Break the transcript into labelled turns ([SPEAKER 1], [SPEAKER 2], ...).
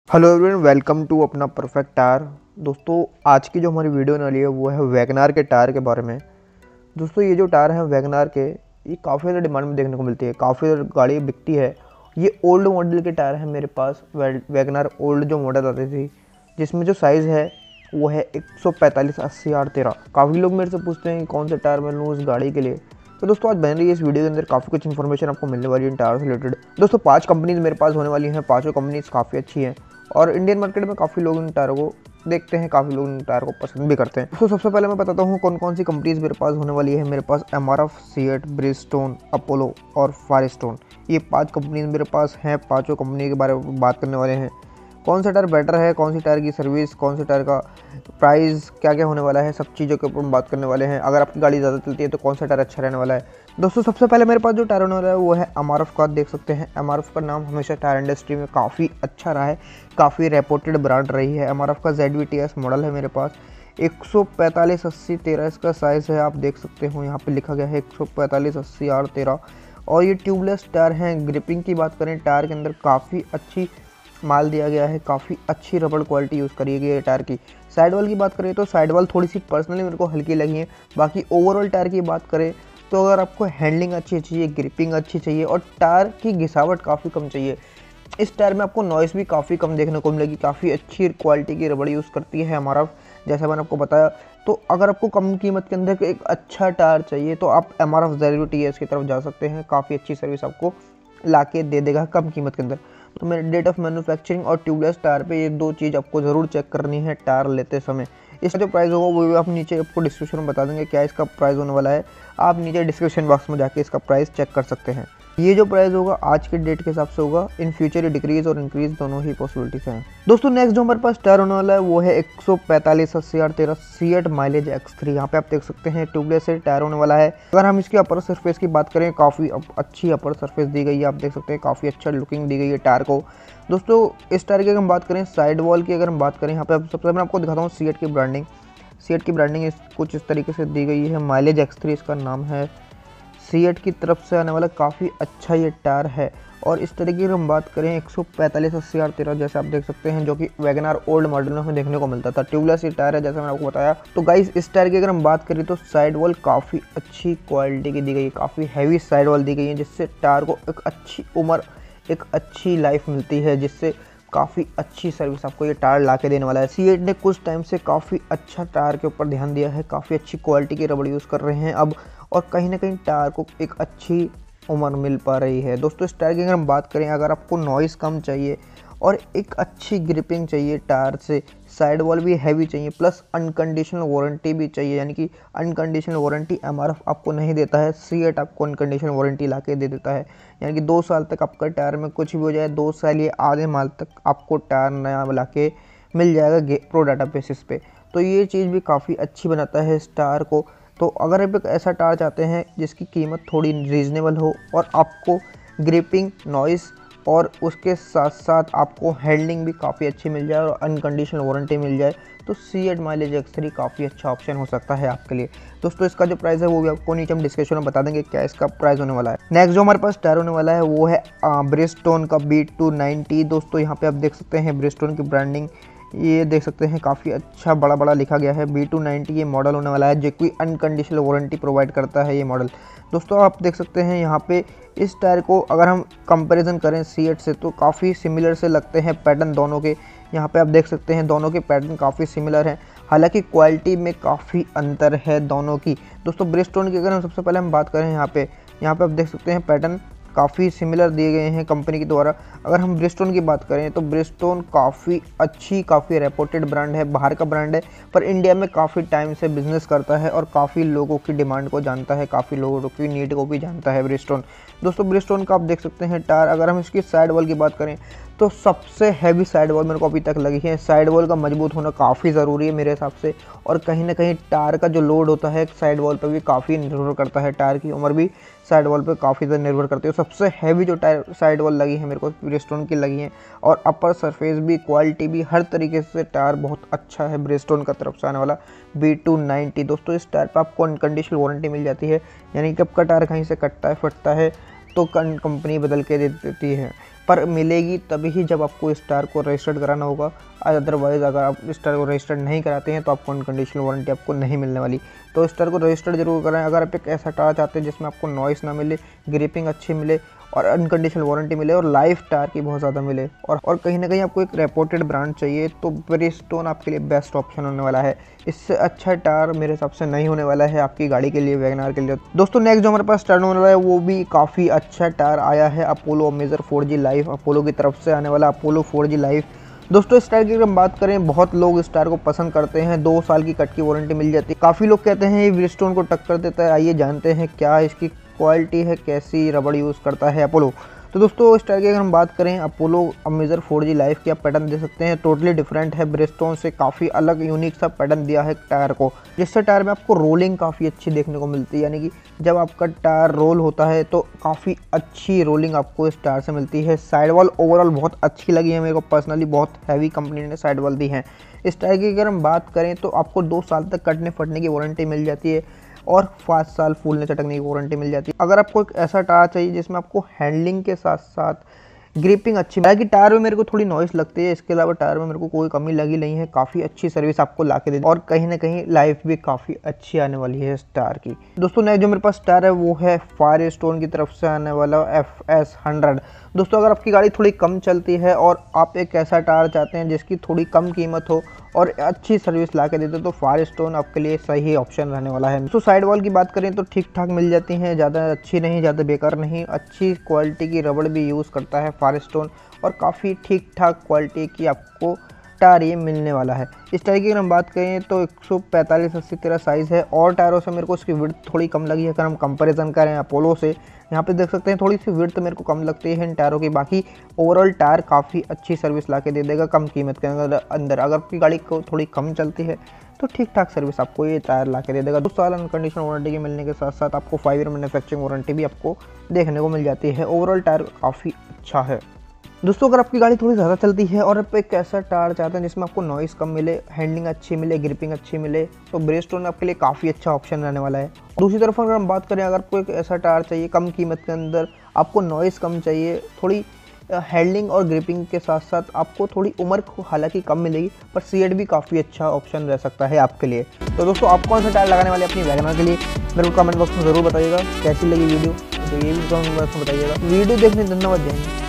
[SPEAKER 1] Hello everyone, welcome to अपना perfect tyre. दोस्तों, आज की जो हमारी वीडियो होने वाली है वो है वैगनार के टायर के बारे में। दोस्तों, ये जो टायर है वैगनार के, ये काफ़ी ज़्यादा डिमांड में देखने को मिलती है, काफ़ी ज़्यादा गाड़ी बिकती है। ये ओल्ड मॉडल के टायर है मेरे पास। वैगनार ओल्ड जो मॉडल आती थी, जिसमें जो साइज़ है वो है 145 80 R13। काफ़ी लोग मेरे से पूछते हैं कि कौन से टायर मैं लूँ उस गाड़ी के लिए। तो दोस्तों, आज बन रही है इस वीडियो के अंदर काफ़ी कुछ इन्फॉर्मेशन आपको मिलने वाली है टायर से रिलेटेड। दोस्तों, 5 कंपनीज मेरे पास होने वाली हैं। पाँचों कंपनीज काफ़ी अच्छी हैं और इंडियन मार्केट में काफ़ी लोग इन टायरों को देखते हैं, काफ़ी लोग इन टायर को पसंद भी करते हैं। तो सबसे पहले मैं बताता हूँ कौन कौन सी कंपनीज मेरे पास होने वाली है। मेरे पास MRF, सीएट, ब्रिजस्टोन, अपोलो और फायरस्टोन, ये 5 कंपनीज मेरे पास हैं। पाँचों कंपनी के बारे में बात करने वाले हैं। कौन सा टायर बेटर है, कौन सी टायर की सर्विस, कौन से टायर का प्राइस, क्या क्या होने वाला है, सब चीज़ों के ऊपर हम बात करने वाले हैं। अगर आपकी गाड़ी ज़्यादा चलती है तो कौन सा टायर अच्छा रहने वाला है। दोस्तों, सबसे पहले मेरे पास जो टायर होने वाला है वो है MRF का। देख सकते हैं, MRF का नाम हमेशा टायर इंडस्ट्री में काफ़ी अच्छा रहा है, काफ़ी रेपुटेड ब्रांड रही है। MRF का ZVTS मॉडल है मेरे पास। 145 80 13 इसका साइज़ है, आप देख सकते हो यहाँ पे लिखा गया है 145 80 R13। और ये ट्यूबलेस टायर हैं। ग्रिपिंग की बात करें, टायर के अंदर काफ़ी अच्छी माल दिया गया है, काफ़ी अच्छी रबड़ क्वालिटी यूज़ करी गई है टायर की। साइड वॉल की बात करें तो साइड वॉल थोड़ी सी पर्सनली मेरे को हल्की लगी है। बाकी ओवरऑल टायर की बात करें तो अगर आपको हैंडलिंग अच्छी चाहिए, ग्रिपिंग अच्छी चाहिए और टायर की घिसावट काफ़ी कम चाहिए, इस टायर में आपको नॉइस भी काफ़ी कम देखने को मिलेगी। काफ़ी अच्छी क्वालिटी की रबड़ यूज़ करती है हमारा, जैसा मैंने आपको बताया। तो अगर आपको कम कीमत के अंदर एक अच्छा टायर चाहिए तो आप MRF ZVTS की तरफ जा सकते हैं। काफ़ी अच्छी सर्विस आपको ला के दे देगा कम कीमत के अंदर। तो मेरे डेट ऑफ मैन्युफैक्चरिंग और ट्यूबलेस टायर पे ये 2 चीज़ आपको ज़रूर चेक करनी है टायर लेते समय। इसका जो प्राइस होगा वो भी आप नीचे आपको डिस्क्रिप्शन में बता देंगे क्या इसका प्राइस होने वाला है। आप नीचे डिस्क्रिप्शन बॉक्स में जाके इसका प्राइस चेक कर सकते हैं। ये जो प्राइस होगा आज के डेट के हिसाब से होगा। इन फ्यूचर ये डिक्रीज और इंक्रीज दोनों ही पॉसिबिलिटीज हैं। दोस्तों, नेक्स्ट जो हमारे पास टायर होने वाला है वो है 145 80 R13 सीएट माइलेज X3। यहाँ पे आप देख सकते हैं ट्यूबलेस से टायर होने वाला है। अगर हम इसकी अपर सरफेस की बात करें, काफ़ी अच्छी अपर सरफेस दी गई है, आप देख सकते हैं काफ़ी अच्छा लुकिंग दी गई है टायर को। दोस्तों, इस टायर की अगर हम बात करें, साइड वॉल की अगर हम बात करें, यहाँ पे सबसे पहले मैं आपको दिखाता हूँ सीएट की ब्रांडिंग। सीएट की ब्रांडिंग कुछ इस तरीके से दी गई है। माइलेज X3 इसका नाम है। सीएट की तरफ से आने वाला काफ़ी अच्छा ये टायर है। और इस तरीके की हम बात करें 145 80 R13, जैसे आप देख सकते हैं, जो कि वैगनार ओल्ड मॉडल में हमें देखने को मिलता था। ट्यूबलेस ये टायर है जैसे मैंने आपको बताया। तो गाइस, इस टायर की अगर हम बात करें तो साइड वॉल काफ़ी अच्छी क्वालिटी की दी गई है, काफ़ी हैवी साइड वॉल दी गई है, जिससे टायर को एक अच्छी उम्र, एक अच्छी लाइफ मिलती है, जिससे काफ़ी अच्छी सर्विस आपको ये टायर ला के देने वाला है। सीएट ने कुछ टाइम से काफ़ी अच्छा टायर के ऊपर ध्यान दिया है, काफ़ी अच्छी क्वालिटी की रबड़ यूज़ कर रहे हैं अब, और कहीं ना कहीं टायर को एक अच्छी उम्र मिल पा रही है। दोस्तों, इस टायर की अगर हम बात करें, अगर आपको नॉइज़ कम चाहिए और एक अच्छी ग्रिपिंग चाहिए टायर से, साइड वॉल भी हैवी चाहिए, प्लस अनकंडीशनल वारंटी भी चाहिए, यानी कि अनकंडीशनल वारंटी MRF आपको नहीं देता है, सीएट आपको अनकंडीशनल वारंटी ला के दे देता है। यानी कि 2 साल तक आपका टायर में कुछ भी हो जाए, 2 साल या आधे माल तक आपको टायर नया ला के मिल जाएगा प्रो डाटा बेसिस पे। तो ये चीज़ भी काफ़ी अच्छी बनाता है इस टायर को। तो अगर आप एक ऐसा टायर चाहते हैं जिसकी कीमत थोड़ी रीज़नेबल हो और आपको ग्रिपिंग, नॉइस और उसके साथ साथ आपको हैंडलिंग भी काफ़ी अच्छी मिल जाए और अनकंडीशनल वारंटी मिल जाए, तो सीएट माइलेज X3 काफ़ी अच्छा ऑप्शन हो सकता है आपके लिए। दोस्तों, इसका जो प्राइस है वो भी आपको नीचे हम डिस्क्रिप्शन में बता देंगे क्या इसका प्राइस होने वाला है। नेक्स्ट जो हमारे पास टायर होने वाला है वो है ब्रिजस्टोन का B290। दोस्तों, यहाँ पे आप देख सकते हैं ब्रिजस्टोन की ब्रांडिंग, ये देख सकते हैं काफ़ी अच्छा बड़ा बड़ा लिखा गया है। B290 ये मॉडल होने वाला है, जो कोई अनकंडीशनल वारंटी प्रोवाइड करता है ये मॉडल। दोस्तों, आप देख सकते हैं यहाँ पे इस टायर को अगर हम कंपैरिजन करें सीएट से तो काफ़ी सिमिलर से लगते हैं पैटर्न दोनों के। यहाँ पे आप देख सकते हैं दोनों के पैटर्न काफ़ी सिमिलर हैं, हालांकि क्वालिटी में काफ़ी अंतर है दोनों की। दोस्तों, ब्रिजस्टोन की अगर हम सबसे पहले हम बात करें, यहाँ पे आप देख सकते हैं पैटर्न काफ़ी सिमिलर दिए गए हैं कंपनी के द्वारा। अगर हम ब्रिजस्टोन की बात करें तो ब्रिजस्टोन काफ़ी अच्छी, काफ़ी रेपुटेड ब्रांड है, बाहर का ब्रांड है, पर इंडिया में काफ़ी टाइम से बिजनेस करता है और काफ़ी लोगों की डिमांड को जानता है, काफ़ी लोगों की नीड को भी जानता है ब्रिजस्टोन। दोस्तों, ब्रिजस्टोन का आप देख सकते हैं टायर, अगर हम इसकी साइड वॉल की बात करें तो सबसे हैवी साइड वॉल मेरे को अभी तक लगी है। साइड वॉल का मजबूत होना काफ़ी ज़रूरी है मेरे हिसाब से, और कहीं ना कहीं टायर का जो लोड होता है साइड वॉल पर भी काफ़ी निर्भर करता है। टायर की उम्र भी साइड वॉल पे काफ़ी ज़्यादा निर्भर करती है। सबसे हैवी जो टायर साइड वॉल लगी है मेरे को ब्रिजस्टोन की लगी है, और अपर सरफेस भी, क्वालिटी भी, हर तरीके से टायर बहुत अच्छा है ब्रिजस्टोन का तरफ से आने वाला B290। दोस्तों, इस टायर पर आपको अनकंडीशनल वारंटी मिल जाती है, यानी कि आपका टायर कहीं से कटता है, फटता है तो कंपनी बदल के दे देती है। पर मिलेगी तभी ही जब आपको इस टायर को रजिस्टर्ड कराना होगा। अदरवाइज़ अगर आप इस टायर को रजिस्टर्ड नहीं कराते हैं तो आपको अनकंडीशनल वारंटी आपको नहीं मिलने वाली। तो इस टायर को रजिस्टर्ड जरूर कराएं। अगर आप एक ऐसा टायर चाहते हैं जिसमें आपको नॉइस ना मिले, ग्रिपिंग अच्छी मिले और अनकंडीशनल वारंटी मिले और लाइफ टायर की बहुत ज़्यादा मिले और कहीं ना कहीं आपको एक रेपुटेड ब्रांड चाहिए, तो ब्रिजस्टोन आपके लिए बेस्ट ऑप्शन होने वाला है। इससे अच्छा टायर मेरे हिसाब से नहीं होने वाला है आपकी गाड़ी के लिए, वैगन आर के लिए। दोस्तों नेक्स्ट जो हमारे पास टायर होने वाला है वो भी काफ़ी अच्छा टायर आया है, Apollo a major 4G life. Apollo की तरफ से आने वाला अपोलो 4G लाइफ। दोस्तों इस टायर की अगर हम बात करें, बहुत लोग इस टायर को पसंद करते हैं। 2 साल की कट की वारंटी मिल जाती है। काफ़ी लोग कहते हैं ये ब्रिजस्टोन को टक्कर देता है। आइए जानते हैं क्या इसकी क्वालिटी है, कैसी रबड़ यूज़ करता है अपोलो। तो दोस्तों इस टायर की अगर हम बात करें, अपोलो अमेजर 4G लाइफ की आप पैटर्न दे सकते हैं, टोटली डिफरेंट है। ब्रिजस्टोन से काफ़ी अलग यूनिक सा पैटर्न दिया है टायर को, जिससे टायर में आपको रोलिंग काफ़ी अच्छी देखने को मिलती है। यानी कि जब आपका टायर रोल होता है तो काफ़ी अच्छी रोलिंग आपको इस टायर से मिलती है। साइड वॉल ओवरऑल बहुत अच्छी लगी है मेरे को पर्सनली, बहुत हैवी कंपनी ने साइड वॉल दी है। इस टायर की अगर हम बात करें तो आपको 2 साल तक कटने फटने की वारंटी मिल जाती है और 5 साल फूलने चटकने की वारंटी मिल जाती है। अगर आपको एक ऐसा टायर चाहिए जिसमें आपको हैंडलिंग के साथ साथ ग्रिपिंग अच्छी, हालांकि टायर में मेरे को थोड़ी नॉइस लगती है, इसके अलावा टायर में मेरे को कोई कमी लगी नहीं है। काफ़ी अच्छी सर्विस आपको ला के दे और कहीं ना कहीं लाइफ भी काफ़ी अच्छी आने वाली है इस टायर की। दोस्तों नेक्स्ट जो मेरे पास टायर है वो है फायरस्टोन की तरफ से आने वाला FS100। दोस्तों अगर आपकी गाड़ी थोड़ी कम चलती है और आप एक ऐसा टायर चाहते हैं जिसकी थोड़ी कम कीमत हो और अच्छी सर्विस ला के देते तो फायरस्टोन आपके लिए सही ऑप्शन रहने वाला है। तो साइड वॉल की बात करें तो ठीक ठाक मिल जाती हैं, ज़्यादा अच्छी नहीं, ज़्यादा बेकार नहीं। अच्छी क्वालिटी की रबड़ भी यूज़ करता है फायरस्टोन और काफ़ी ठीक ठाक क्वालिटी की आपको टायर ये मिलने वाला है। इस टायर की अगर हम बात करें तो 145/80 तेरा साइज़ है और टायरों से मेरे को इसकी विड्थ थोड़ी कम लगी है। अगर हम कंपैरिजन करें अपोलो से, यहाँ पे देख सकते हैं थोड़ी सी विड्थ मेरे को कम लगती है इन टायरों की। बाकी ओवरऑल टायर काफ़ी अच्छी सर्विस ला के दे देगा कम कीमत के अंदर। अगर आपकी गाड़ी को थोड़ी कम चलती है तो ठीक ठाक सर्विस आपको ये टायर ला के दे देगा। 2 साल अनकंडीशनल वारंटी के मिलने के साथ साथ आपको 5 ईयर मैन्युफैक्चरिंग वारंटी भी आपको देखने को मिल जाती है। ओवरऑल टायर काफ़ी अच्छा है। दोस्तों अगर आपकी गाड़ी थोड़ी ज़्यादा चलती है और आप एक ऐसा टायर चाहते हैं जिसमें आपको नॉइस कम मिले, हैंडलिंग अच्छी मिले, ग्रिपिंग अच्छी मिले, तो ब्रिजस्टोन आपके लिए काफ़ी अच्छा ऑप्शन रहने वाला है। दूसरी तरफ अगर हम बात करें, अगर आपको एक ऐसा टायर चाहिए कम कीमत के अंदर, आपको नॉइस कम चाहिए, थोड़ी हैंडलिंग और ग्रिपिंग के साथ साथ आपको थोड़ी उम्र हालांकि कम मिलेगी, पर सीएट भी काफ़ी अच्छा ऑप्शन रह सकता है आपके लिए। तो दोस्तों आप कौन सा टायर लगाने वाले अपनी वैगन आर के लिए मेरे को कमेंट बॉक्स में ज़रूर बताइएगा। कैसी लगी वीडियो तो ये भी कमेंट बॉक्स में बताइएगा। वीडियो देखने धन्यवाद।